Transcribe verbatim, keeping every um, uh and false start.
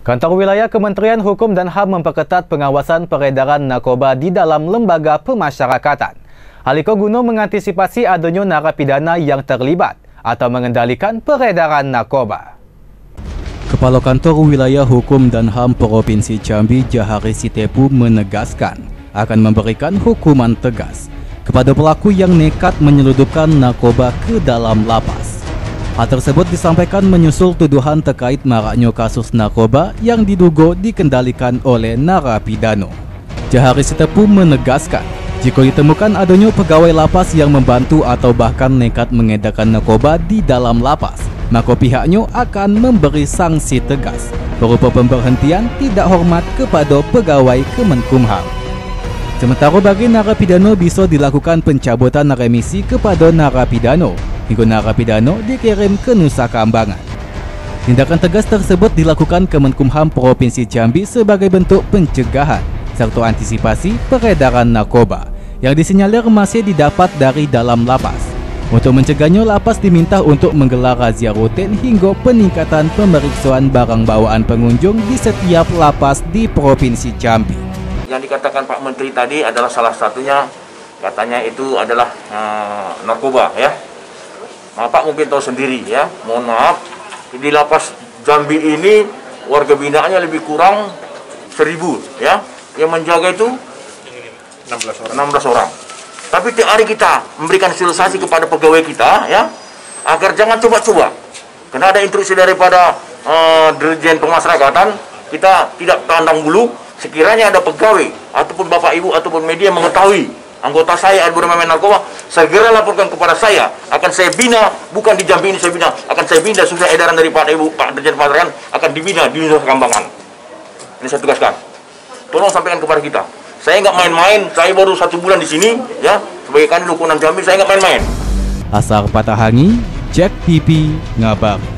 Kantor Wilayah Kementerian Hukum dan H A M memperketat pengawasan peredaran narkoba di dalam lembaga pemasyarakatan. Hal itu guna mengantisipasi adanya narapidana yang terlibat atau mengendalikan peredaran narkoba. Kepala Kantor Wilayah Hukum dan H A M Provinsi Jambi, Jahari Sitepu, menegaskan akan memberikan hukuman tegas kepada pelaku yang nekat menyeludupkan narkoba ke dalam lapas. Hal tersebut disampaikan menyusul tuduhan terkait maraknya kasus narkoba yang diduga dikendalikan oleh narapidana. Jahari Sitepu menegaskan, jika ditemukan adanya pegawai lapas yang membantu atau bahkan nekat mengedarkan narkoba di dalam lapas, maka pihaknya akan memberi sanksi tegas berupa pemberhentian tidak hormat kepada pegawai Kemenkumham. Sementara bagi narapidana bisa dilakukan pencabutan remisi kepada narapidana hingga narapidana dikirim ke Nusa Kambangan. Tindakan tegas tersebut dilakukan Kemenkumham Provinsi Jambi sebagai bentuk pencegahan serta antisipasi peredaran narkoba yang disinyalir masih didapat dari dalam lapas. Untuk mencegahnya, lapas diminta untuk menggelar razia rutin hingga peningkatan pemeriksaan barang bawaan pengunjung di setiap lapas di Provinsi Jambi. Yang dikatakan Pak Menteri tadi adalah salah satunya, katanya itu adalah uh, narkoba, ya. Nah, Pak mungkin tahu sendiri, ya. Mohon maaf, di lapas Jambi ini warga binaannya lebih kurang seribu, ya. Yang menjaga itu enam belas orang. Tapi tiap hari kita memberikan sosialisasi kepada pegawai kita, ya, agar jangan coba-coba. Karena ada instruksi daripada uh, Dirjen Pemasyarakatan, kita tidak pandang bulu. Sekiranya ada pegawai ataupun bapak ibu ataupun media mengetahui anggota saya ada bermain narkoba, segera laporkan kepada saya. Akan saya bina, bukan di Jambi ini saya bina, akan saya bina sudah edaran dari Pak Ibu Pak Dirjen Pemasyarakatan akan dibina di Nusa Kambangan. Ini saya tugaskan. Tolong sampaikan kepada kita. Saya nggak main-main. Saya baru satu bulan di sini, ya, sebagai kandidat hukuman Jambi. Saya nggak main-main. Asar Patahangi, Jack T V, ngabar.